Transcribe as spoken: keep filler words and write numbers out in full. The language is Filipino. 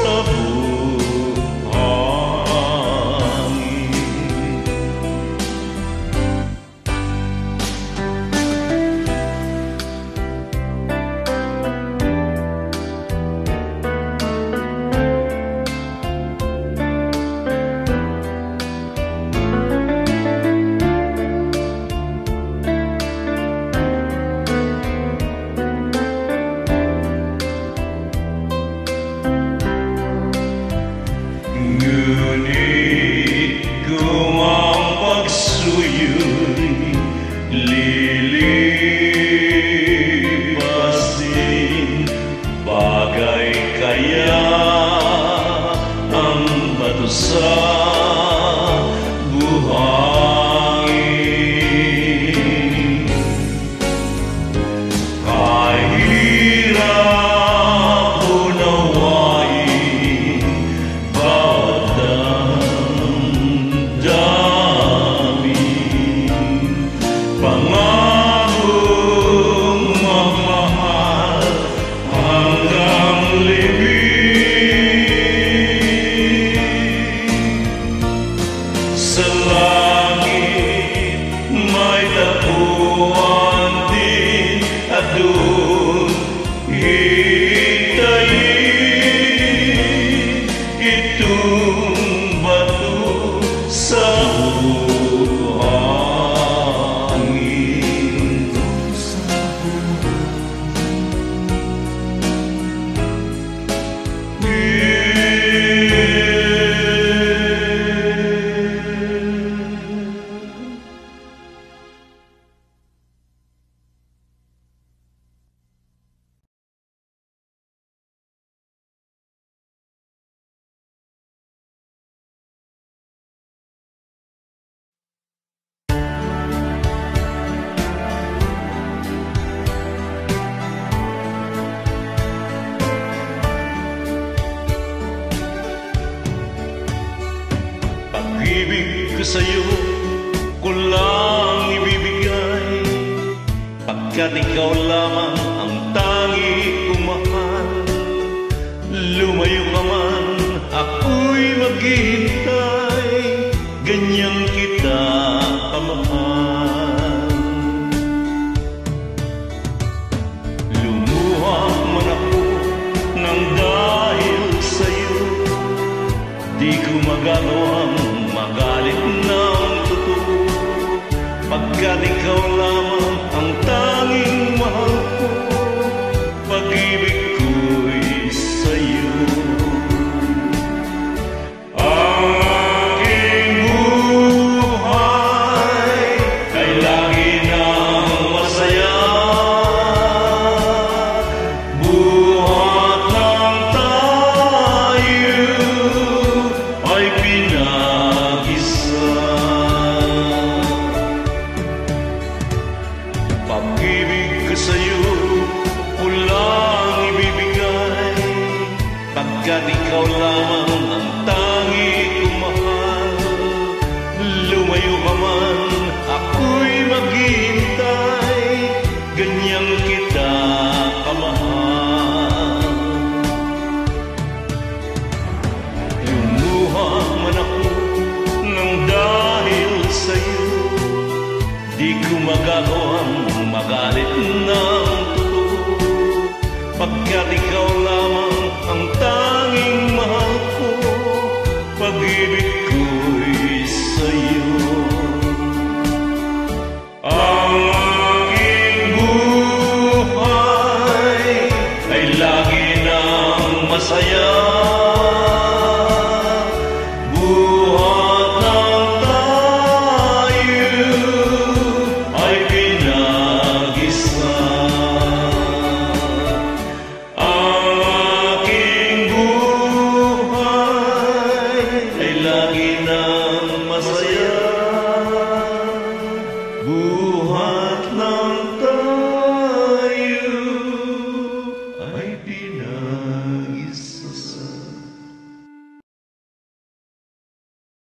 Pag-ibig ko sa'yo ko lang ibibigay, pagkat ikaw lamang ang tangi kong mahal. Lumayo ka man, ako'y maghihintay, ganyan kita kamahal. Lumuha man ako nang dahil sa'yo, di ko magagawang magalit ng totoo, pagkat ikaw lamang ang tanging mahal ko. Pag-ibig ko'y sa'yo. Ang aking buhay ay lagi nang masaya, buhat lang tayo ay pinag-isa. Pag-ibig ko sa'yo ko lang ibibigay, pagkat ikaw lamang ang tangi kong mahal. Lumayo ka man, ako'y maghihintay, ganyan kita kamahal. Lumuha man ako nang dahil sa'yo, di ko magagawang magalit ng totoo, pagkat ikaw